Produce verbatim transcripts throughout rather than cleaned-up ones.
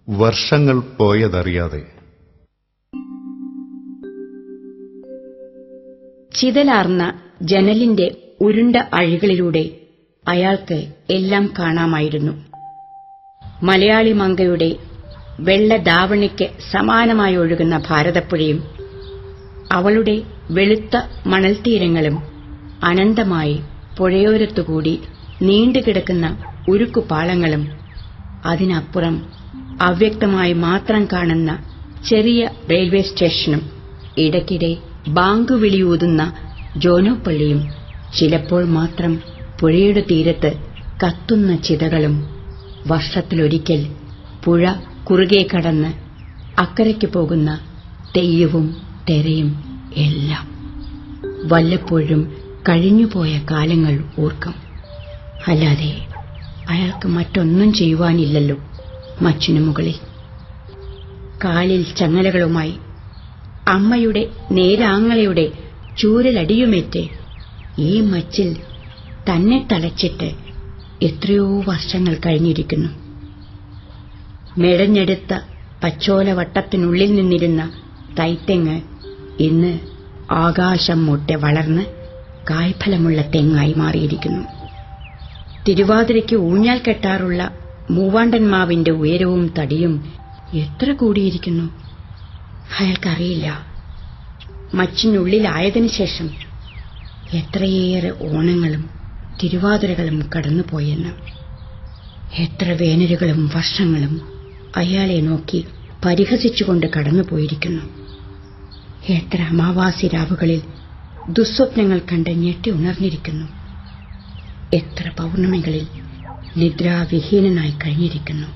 വർഷങ്ങൾ പോയതറിയാതെ. ചിതലാർന്ന ജനലിന്റെ ഉരുണ്ട അഴികളിലൂടെ അയാൾക്ക് എല്ലാം കാണാമായിരുന്നു. മലയാളി മങ്കയുടെ വെള്ള ദാവണിക്ക് സമാനമായി ഒഴുകുന്ന ഭാരതപ്പുഴയും അവളുടെ വെളുത്ത മണൽത്തീരങ്ങളും അനന്തമായി പുഴയോരത്തുകൂടി നീണ്ടുകിടക്കുന്ന ഉരുക്കുപാളങ്ങളും അതിനപ്പുറം അവ്യക്തമായി മാത്രം കാണുന്ന ചെറിയ റെയിൽവേ സ്റ്റേഷനും ഇടയ്ക്കിടെ ബാങ്കുവിളിയൂതുന്ന ജോനോപ്പള്ളിയും ചിലപ്പോൾ മാത്രം പുഴയുടെ തീരത്ത് കത്തുന്ന ചിതകളും വർഷത്തിലൊരിക്കൽ പുഴ കുറുകെ കടന്ന് അക്കരയ്ക്ക് പോകുന്ന തെയ്യവും തെരയും എല്ലാം വല്ലപ്പോഴും കഴിഞ്ഞുപോയ കാലങ്ങൾ ഓർക്കും. അല്ലാതെ അയാൾക്ക് മറ്റൊന്നും ചെയ്യുവാനില്ലല്ലോ മച്ചിനു മുകളിൽ. കാലിൽ ചങ്ങലകളുമായി അമ്മയുടെ നേരാങ്ങളയുടെ ചൂരലടിയുമേറ്റ് ഈ മച്ചിൽ തന്നെ തളച്ചിട്ട് എത്രയോ വർഷങ്ങൾ കഴിഞ്ഞിരിക്കുന്നു. മെടഞ്ഞെടുത്ത പച്ചോലവട്ടത്തിനുള്ളിൽ നിന്നിരുന്ന തൈത്തെങ്ങ് ഇന്ന് ആകാശം മുട്ടെ വളർന്ന് കായ്ഫലമുള്ള തെങ്ങായി മാറിയിരിക്കുന്നു. തിരുവാതിരയ്ക്ക് ഊഞ്ഞാൽ കെട്ടാറുള്ള മൂവാണ്ടന്മാവിന്റെ ഉയരവും തടിയും എത്ര കൂടിയിരിക്കുന്നു അയാൾക്കറിയില്ല. മച്ചിനുള്ളിലായതിനു ശേഷം എത്രയേറെ ഓണങ്ങളും തിരുവാതിരകളും കടന്നുപോയെന്ന്. എത്ര വേനലുകളും വർഷങ്ങളും അയാളെ നോക്കി പരിഹസിച്ചുകൊണ്ട് കടന്നുപോയിരിക്കുന്നു. എത്ര അമാവാസി രാവുകളിൽ ദുസ്വപ്നങ്ങൾ കണ്ട് ഞെട്ടി ഉണർന്നിരിക്കുന്നു. എത്ര പൗർണമികളിൽ നിദ്രാവിഹീനനായി കഴിഞ്ഞിരിക്കുന്നു.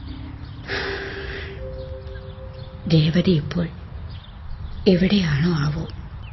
രേവതി ഇപ്പോൾ എവിടെയാണോ ആവോ?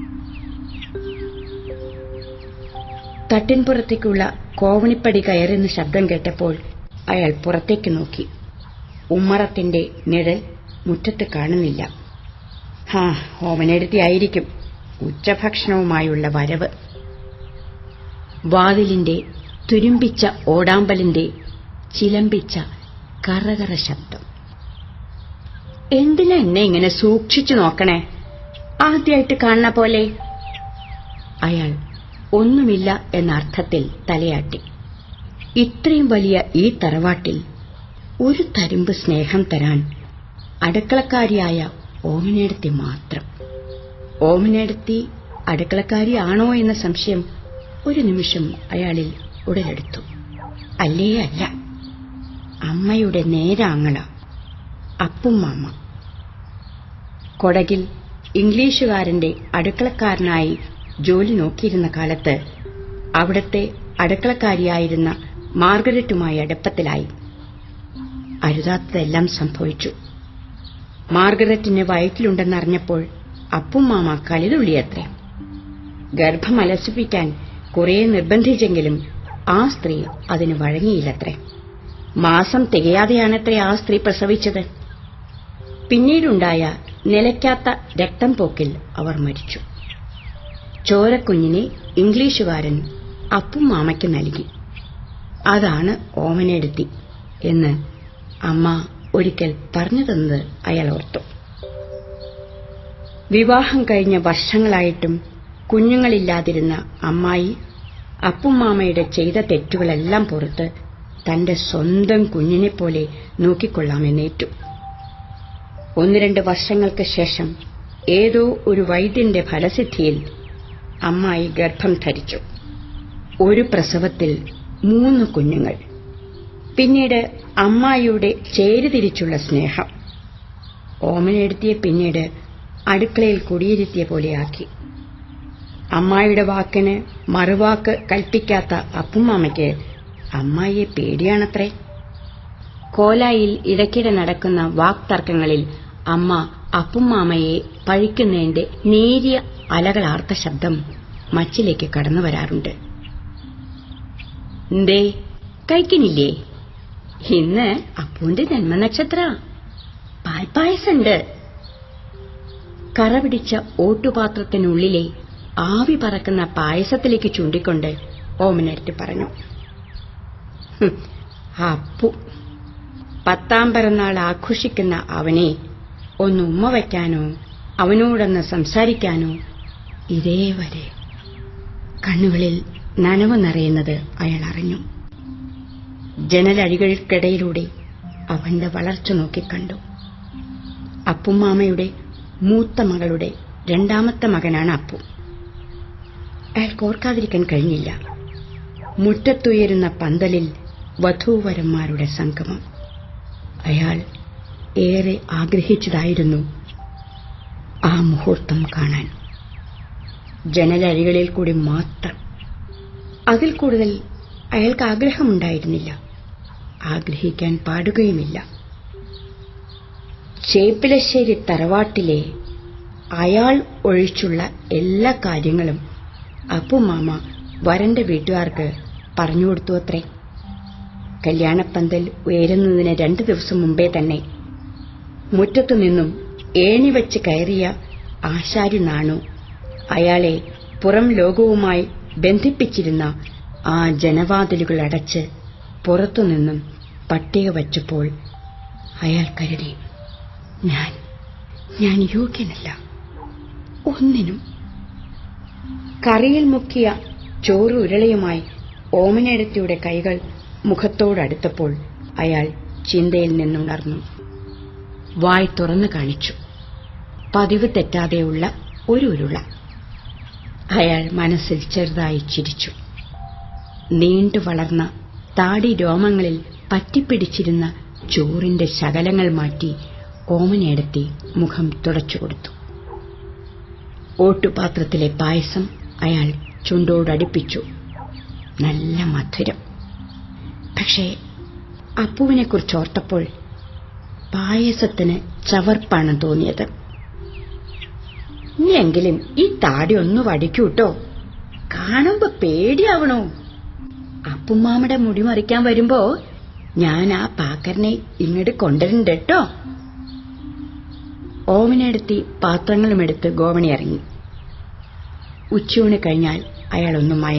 തട്ടിൻപുറത്തേക്കുള്ള കോവണിപ്പടി കയറുന്ന ശബ്ദം കേട്ടപ്പോൾ അയാൾ പുറത്തേക്ക് നോക്കി. ഉമ്മറത്തിന്റെ നിഴൽ മുറ്റത്ത് കാണുന്നില്ല. ഹാ, ഓമനെടുത്തിയായിരിക്കും ഉച്ചഭക്ഷണവുമായുള്ള വരവ്. വാതിലിന്റെ തുരുമ്പിച്ച ഓടാമ്പലിന്റെ ചിലമ്പിച്ച കറകറ ശബ്ദം. എന്തിനാ എന്നെ ഇങ്ങനെ സൂക്ഷിച്ചു നോക്കണേ? ആദ്യമായിട്ട് കാണുന്ന പോലെ. അയാൾ ഒന്നുമില്ല എന്ന അർത്ഥത്തിൽ തലയാട്ടി. ഇത്രയും വലിയ ഈ തറവാട്ടിൽ ഒരു തരിമ്പ് സ്നേഹം തരാൻ അടുക്കളക്കാരിയായ ഓമനേടത്തി മാത്രം. ഓമനേടത്തി അടുക്കളക്കാരിയാണോ എന്ന സംശയം ഒരു നിമിഷം അയാളിൽ ഉടലെടുത്തു. അല്ലേ അല്ല, അമ്മയുടെ നേരാങ്ങള അപ്പുമാമ. കൊടകിൽ ഇംഗ്ലീഷുകാരന്റെ അടുക്കളക്കാരനായി ജോലി നോക്കിയിരുന്ന കാലത്ത് അവിടത്തെ അടുക്കളക്കാരിയായിരുന്ന മാർഗരറ്റുമായി അടുപ്പത്തിലായി. അരുതാത്തതെല്ലാം സംഭവിച്ചു. മാർഗരറ്റിന് വയറ്റിലുണ്ടെന്നറിഞ്ഞപ്പോൾ അപ്പുമാമ കലിതുള്ളിയത്രേ. ഗർഭം അലസിപ്പിക്കാൻ കുറെ നിർബന്ധിച്ചെങ്കിലും ആ സ്ത്രീ അതിന് വഴങ്ങിയില്ലത്രേ. മാസം തികയാതെയാണത്രേ ആ സ്ത്രീ പ്രസവിച്ചത്. പിന്നീടുണ്ടായ നിലയ്ക്കാത്ത രക്തം പോക്കിൽ അവർ മരിച്ചു. ചോരക്കുഞ്ഞിനെ ഇംഗ്ലീഷുകാരൻ അപ്പുമാമയ്ക്ക് നൽകി. അതാണ് ഓമനെടുത്തി എന്ന് അമ്മ ഒരിക്കൽ പറഞ്ഞു തന്നത് അയാൾ ഓർത്തു. വിവാഹം കഴിഞ്ഞ വർഷങ്ങളായിട്ടും കുഞ്ഞുങ്ങളില്ലാതിരുന്ന അമ്മായി അപ്പുമാമയുടെ ചെയ്ത തെറ്റുകളെല്ലാം പുറത്ത് തന്റെ സ്വന്തം കുഞ്ഞിനെപ്പോലെ നോക്കിക്കൊള്ളാമെന്നേറ്റു. ഒന്ന് രണ്ട് വർഷങ്ങൾക്ക് ശേഷം ഏതോ ഒരു വൈദ്യന്റെ ഫലസിദ്ധിയിൽ അമ്മായി ഗർഭം ധരിച്ചു. ഒരു പ്രസവത്തിൽ മൂന്ന് കുഞ്ഞുങ്ങൾ. പിന്നീട് അമ്മായിയുടെ ചേരിതിരിച്ചുള്ള സ്നേഹം ഓമനെടുത്തിയെ പിന്നീട് അടുക്കളയിൽ കുടിയിരുത്തിയ പോലെയാക്കി. അമ്മായിയുടെ വാക്കിന് മറുവാക്ക് കൽപ്പിക്കാത്ത അപ്പുമാമയ്ക്ക് അമ്മായിയെ പേടിയാണത്രേ. കോലായിൽ ഇടയ്ക്കിടെ നടക്കുന്ന വാക്തർക്കങ്ങളിൽ അമ്മ അപ്പുമാമയെ പഴിക്കുന്നതിന്റെ നേരിയ അലകളാർത്ത ശബ്ദം മച്ചിലേക്ക് കടന്നു വരാറുണ്ട്. എന്തേ കഴിക്കുന്നില്ലേ? ഇന്ന് അപ്പുവിന്റെ ജന്മനക്ഷത്ര. പാൽപ്പായസുണ്ട്. കറപിടിച്ച ഓട്ടുപാത്രത്തിനുള്ളിലെ ആവി പറക്കുന്ന പായസത്തിലേക്ക് ചൂണ്ടിക്കൊണ്ട് ഓമനെടുത്ത് പറഞ്ഞു. അപ്പു പത്താം പിറന്നാൾ ആഘോഷിക്കുന്ന അവനെ ഒന്ന് ഉമ്മ വയ്ക്കാനോ അവനോടൊന്ന് സംസാരിക്കാനോ ഇതേവരെ. കണ്ണുകളിൽ നനവ് നിറയുന്നത് അയാൾ അറിഞ്ഞു. ജനലഴികൾക്കിടയിലൂടെ അവന്റെ വളർച്ച നോക്കിക്കണ്ടു. അപ്പുമാമയുടെ മൂത്ത മകളുടെ രണ്ടാമത്തെ മകനാണ് അപ്പു. അയാൾക്ക് ഓർക്കാതിരിക്കാൻ കഴിഞ്ഞില്ല. മുറ്റത്തുയരുന്ന പന്തലിൽ വധൂവരന്മാരുടെ സംഗമം. അയാൾ ഏറെ ആഗ്രഹിച്ചതായിരുന്നു ആ മുഹൂർത്തം കാണാൻ. ജനലഴികളിൽ കൂടി മാത്രം. അതിൽ കൂടുതൽ അയാൾക്ക് ആഗ്രഹമുണ്ടായിരുന്നില്ല, ആഗ്രഹിക്കാൻ പാടുകയുമില്ല. ചേപ്പിലശ്ശേരി തറവാട്ടിലെ അയാൾ ഒഴിച്ചുള്ള എല്ലാ കാര്യങ്ങളും അപ്പുമാമ വരന്റെ വീട്ടുകാർക്ക് പറഞ്ഞുകൊടുത്തു അത്രേ. കല്യാണപ്പന്തൽ ഉയരുന്നതിന് രണ്ടു ദിവസം മുമ്പേ തന്നെ മുറ്റത്തു നിന്നും ഏണിവെച്ച് കയറിയ ആശാരി നാണു അയാളെ പുറം ലോകവുമായി ബന്ധിപ്പിച്ചിരുന്ന ആ ജനവാതിലുകൾ അടച്ച് പുറത്തുനിന്നും പട്ടിക വച്ചപ്പോൾ അയാൾ കരുതി, ഞാൻ ഞാൻ യോഗ്യനല്ല ഒന്നിനും. കറിയിൽ മുക്കിയ ചോറ് ഉരുളയുമായി ഓമനേടത്തിയുടെ കൈകൾ മുഖത്തോടടുത്തപ്പോൾ അയാൾ ചിന്തയിൽ നിന്നുണർന്നു. വായ് തുറന്നു കാണിച്ചു. പതിവ് തെറ്റാതെയുള്ള ഒരു ഉരുള. അയാൾ മനസ്സിൽ ചെറുതായി ചിരിച്ചു. നീണ്ടു വളർന്ന താടി രോമങ്ങളിൽ പറ്റിപ്പിടിച്ചിരുന്ന ചോറിന്റെ ശകലങ്ങൾ മാറ്റി ഓമനേടത്തി മുഖം തുടച്ചുകൊടുത്തു. ഓട്ടുപാത്രത്തിലെ പായസം അയാൾ ചുണ്ടോടടുപ്പിച്ചു. നല്ല മധുരം. പക്ഷേ അപ്പുവിനെക്കുറിച്ചോർത്തപ്പോൾ പായസത്തിന് ചവർപ്പാണ് തോന്നിയത്. ഇനിയെങ്കിലും ഈ താടി ഒന്ന് വടിക്കൂട്ടോ, കാണുമ്പോ പേടിയാവണോ. അപ്പുമാമയുടെ മുടി മറിക്കാൻ വരുമ്പോ ഞാൻ ആ പാക്കറിനെ ഇങ്ങോട്ട് കൊണ്ടുവരുന്നുണ്ട് കേട്ടോ. ഓമനെടുത്തി പാത്രങ്ങളുമെടുത്ത് ഗോവണി ഇറങ്ങി. ഉച്ചയൂണ് കഴിഞ്ഞാൽ അയാളൊന്നും